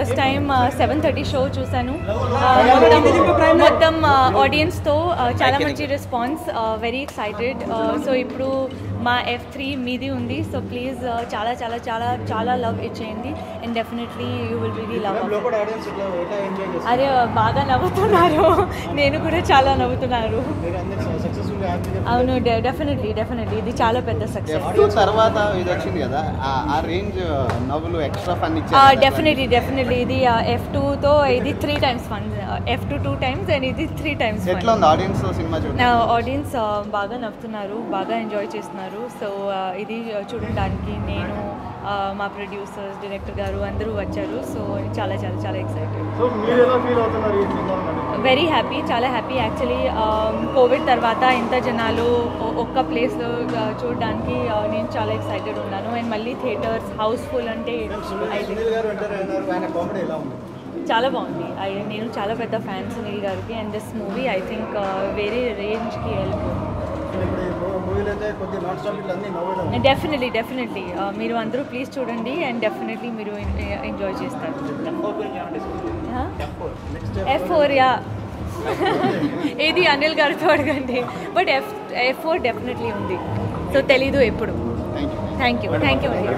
First time 7:30 show చూశాను. మొత్తం ఆడియన్స్తో చాలా మంచి రెస్పాన్స్, వెరీ ఎక్సైటెడ్. సో ఇప్పుడు మా F3 మీది ఉంది. సో ప్లీజ్ చాలా చాలా చాలా చాలా లవ్ ఇచ్చేయండి and definitely you will really love. అరే బాగా నవ్వుతున్నారు, నేను కూడా చాలా నవ్వుతున్నారు. అవును, డెఫినెట్లీ ఇది చాలా పెద్ద సక్సెస్. తర్వాత ఇది వచ్చింది కదా, ఆ రేంజ్ నవ్వులు ఎక్స్ట్రా ఫన్ ఇచ్చారు. డెఫినెట్లీ ఇది F2తో ఇది 3 times fun, F2 2 times and ఇది 3 times ఫన్. ఎట్లా ఉంది ఆడియన్స్ సినిమా చూడండి? ఆడియన్స్ బాగా నవ్వుతున్నారు, బాగా ఎంజాయ్ చేస్తున్నారు. సో ఇది చూడడానికి నేను, మా ప్రొడ్యూసర్స్, డైరెక్టర్ గారు అందరూ వచ్చారు. సో చాలా చాలా చాలా ఎక్సైటెడ్, వెరీ హ్యాపీ, చాలా హ్యాపీ. యాక్చువల్లీ కోవిడ్ తర్వాత ఇంత జనాలు ఒక్క ప్లేస్లో చూడడానికి నేను చాలా ఎక్సైటెడ్ ఉన్నాను. అండ్ మళ్ళీ థియేటర్స్ హౌస్ఫుల్ అంటే చాలా బాగుంది. నేను చాలా పెద్ద ఫ్యాన్ సునీల్ గారికి and this movie I think వేరే రేంజ్కి వెళ్ళిపోతుంది. డెఫినెట్లీ మీరు అందరూ ప్లీజ్ చూడండి అండ్ డెఫినెట్లీ మీరు ఎంజాయ్ చేస్తారు. F4 యా ఏది అనిల్ గారితో అడగండి, బట్ F4 డెఫినెట్లీ ఉంది. సో తెలీదు ఎప్పుడు. థ్యాంక్ యూ అండి.